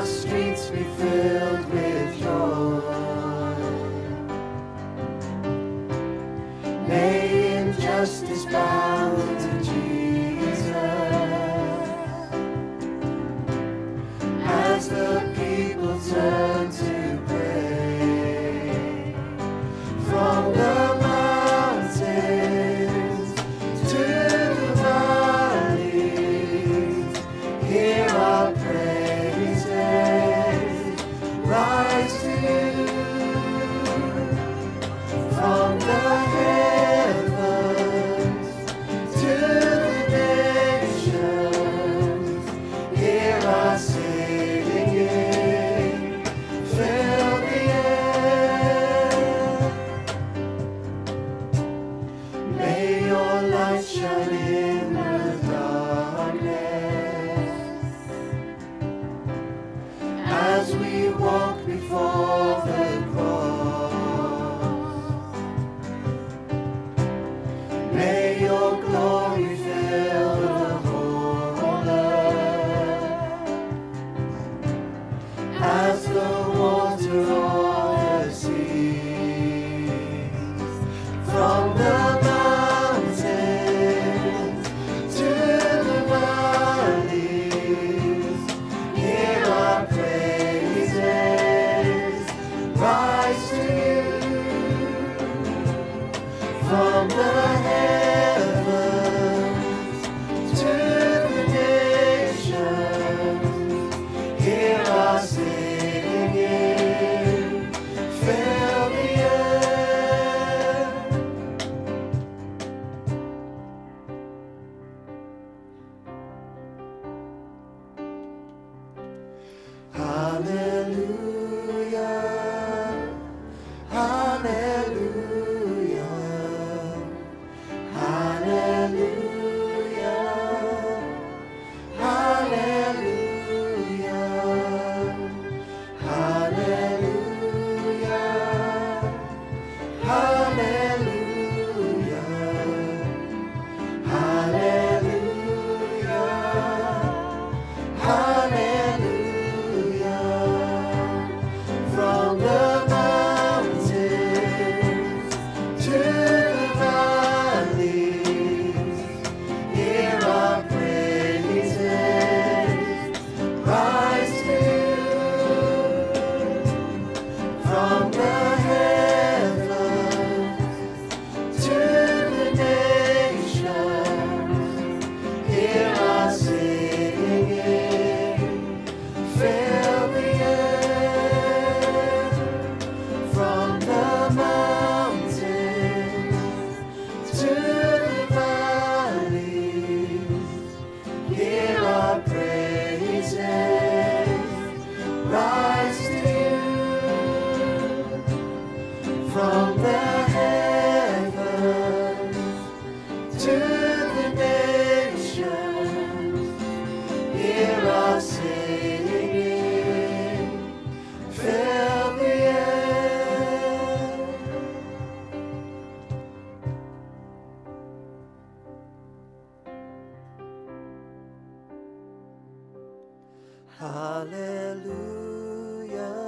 our streets be filled with joy. May injustice bow to Jesus as the people turn to pray. From the mountains to the valleys, hear our praises rise to you. From the heavens to the nations, hear our singing, fill the air. May your light shine in the darkness as we walk before the cross. May your glory fill the whole earth as the water of the seas. From the mountains to the valleys, hear our praises rise to you. From the heavens to the nations, hear our singing, fill the air. Hallelujah, hallelujah, hallelujah, hallelujah, hallelujah, hallelujah, hallelujah, hallelujah. From the mountains to the valleys, hear our praises rise to you. From the heavens to the nations, hear our singing, fill the air. From the mountains to the valleys, hear our praises rise to you. From the heavens to the nations, hear our singing, fill the air. Hallelujah,